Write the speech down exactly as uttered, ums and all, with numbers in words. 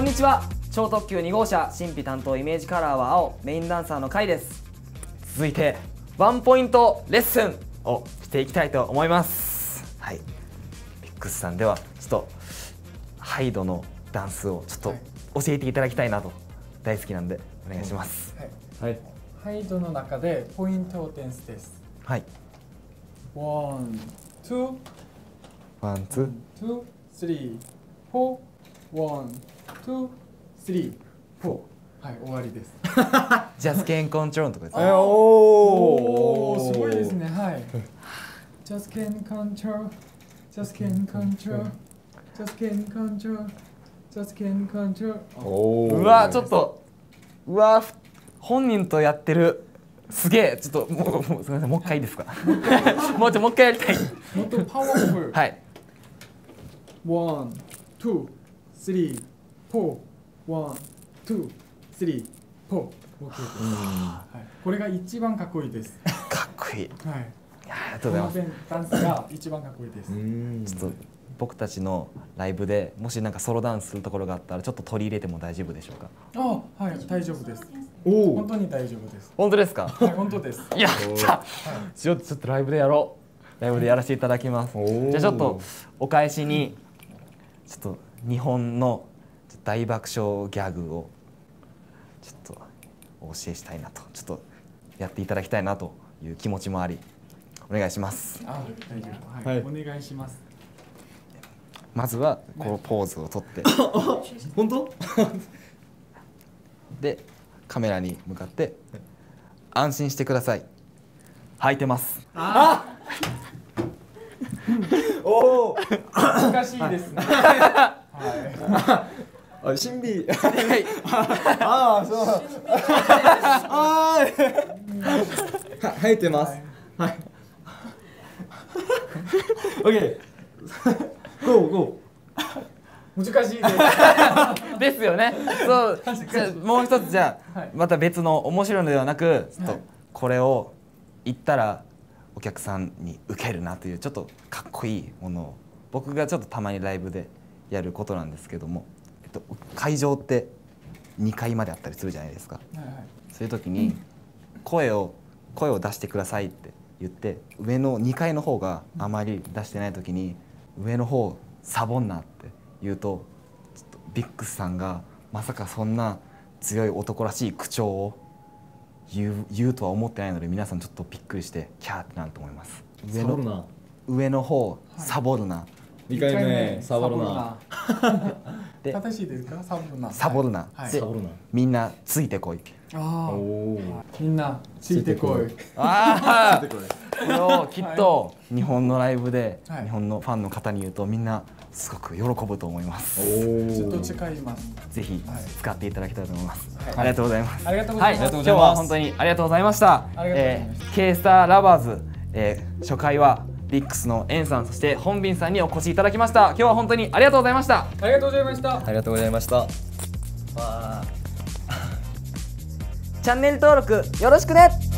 にちは。超特急に号車神秘担当イメージカラーは青、メインダンサーのカイです。続いてワンポイントレッスンをしていきたいと思います。はい、ビックスさんではちょっとハイドのダンスをちょっと教えていただきたいなと、大好きなんでお願いします。 はい、はい、ハイドの中でポイントを点数です。 はい、 ワン、ツー、 ワン、ツー、 ツー、スリー、フォー、ワン、ツー、スリー、フォー。はい、終わりです。 ジャスケンコントロールのとこですね。 おお、すごいですね。はい。Just can control, just can control, just can control, just can control。 うわ、ちょっと、うわ、本人とやってる。すげえ、ちょっともう、もうすみません、もう一回いいですか。もうちょ、もう一回やりたい。 もっとパワフル。 はい。 ワン、ツー、スリー、フォー、ワン、ツー、スリー、フォー。オッケーです。はい。これが一番かっこいいです。 かっこいい。 はい。 ありがとうございます。 ダンスが一番かっこいいです。 ちょっと僕たちのライブでもしなんかソロダンスするところがあったらちょっと取り入れても大丈夫でしょうか。 あ、はい、大丈夫です。おお、本当に大丈夫です。 本当ですか。 はい、本当です。 いや、じゃあちょっとちょっとライブでやろう。ライブでやらせていただきます。じゃあちょっとお返しにちょっと日本の大爆笑ギャグをちょっとお教えしたいなと、ちょっとやっていただきたいなという気持ちもあり、お願いします。 あ、大丈夫。はい、お願いします。 まずはこのポーズをとって本当でカメラに向かって安心してください、履いてます。 あおお、難しいですね。はい。あ、神秘。ああ、そう。ああ、生えてます。はい。オッケー。ゴーゴー。難しいです。 ですよね。そう。じゃもう一つじゃあまた別の面白いのではなく、ちょっとこれを言ったらお客さんに受けるなというちょっとかっこいいものを、僕がちょっとたまにライブでやることなんですけども、えっと、会場ってにかいまであったりするじゃないですか。はいはい、そういう時に声を声を出してくださいって言って上のにかいの方があまり出してない時に上の方サボんなって言うと、ちょっとビックスさんがまさかそんな強い男らしい口調を言う、言うとは思ってないので、皆さんちょっとびっくりしてキャーってなると思います。上の上の方、はい、サボるな。 にかいめサボるな。 で、正しいですか？サボるな。 サボるな。 はい、 で、みんなついてこい。 ああ、みんなついてこい。 ああ、これをきっと日本のライブで日本のファンの方に言うとみんなすごく喜ぶと思います。 ずっと誓います。 ぜひ使っていただきたいと思います。ありがとうございます。 ありがとうございます。 今日は本当にありがとうございました。えー、K スターラバーズ、えー、初回はビックスのエンさん、そして本便さんにお越しいただきました。今日は本当にありがとうございました。 ありがとうございました。 ありがとうございました。 チャンネル登録よろしくね。